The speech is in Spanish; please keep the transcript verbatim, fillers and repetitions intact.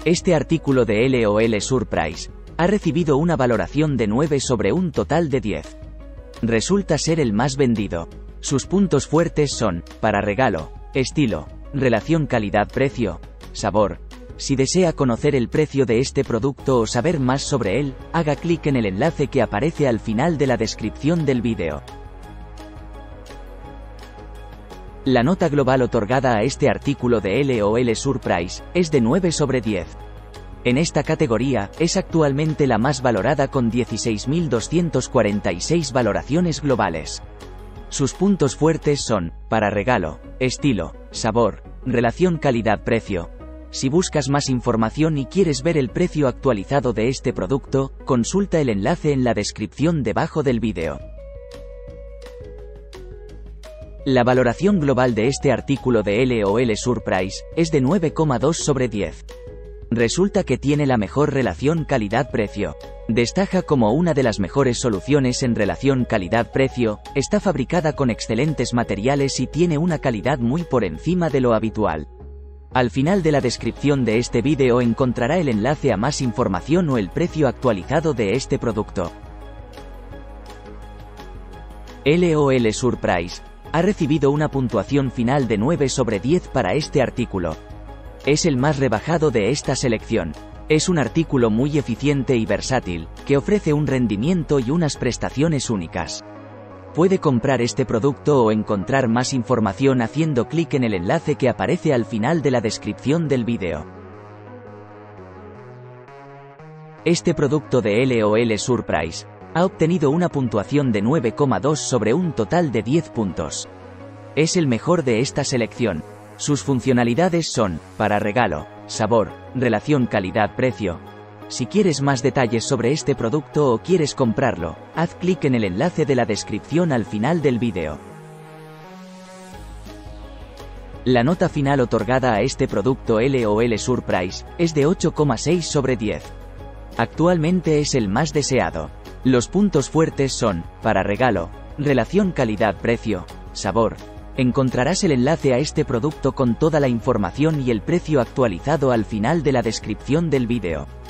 Este artículo de L O L Surprise ha recibido una valoración de nueve sobre un total de diez. Resulta ser el más vendido. Sus puntos fuertes son, para regalo, estilo, relación calidad-precio, sabor. Si desea conocer el precio de este producto o saber más sobre él, haga clic en el enlace que aparece al final de la descripción del vídeo. La nota global otorgada a este artículo de L O L Surprise es de nueve sobre diez. En esta categoría, es actualmente la más valorada con dieciséis mil doscientas cuarenta y seis valoraciones globales. Sus puntos fuertes son, para regalo, estilo, sabor, relación calidad-precio. Si buscas más información y quieres ver el precio actualizado de este producto, consulta el enlace en la descripción debajo del vídeo. La valoración global de este artículo de L O L Surprise es de nueve coma dos sobre diez. Resulta que tiene la mejor relación calidad-precio. Destaca como una de las mejores soluciones en relación calidad-precio, está fabricada con excelentes materiales y tiene una calidad muy por encima de lo habitual. Al final de la descripción de este vídeo encontrará el enlace a más información o el precio actualizado de este producto. L O L Surprise ha recibido una puntuación final de nueve sobre diez para este artículo. Es el más rebajado de esta selección. Es un artículo muy eficiente y versátil, que ofrece un rendimiento y unas prestaciones únicas. Puede comprar este producto o encontrar más información haciendo clic en el enlace que aparece al final de la descripción del vídeo. Este producto de L O L Surprise ha obtenido una puntuación de nueve coma dos sobre un total de diez puntos. Es el mejor de esta selección. Sus funcionalidades son, para regalo, sabor, relación calidad-precio. Si quieres más detalles sobre este producto o quieres comprarlo, haz clic en el enlace de la descripción al final del vídeo. La nota final otorgada a este producto L O L Surprise es de ocho coma seis sobre diez. Actualmente es el más deseado. Los puntos fuertes son, para regalo, relación calidad-precio, sabor. Encontrarás el enlace a este producto con toda la información y el precio actualizado al final de la descripción del vídeo.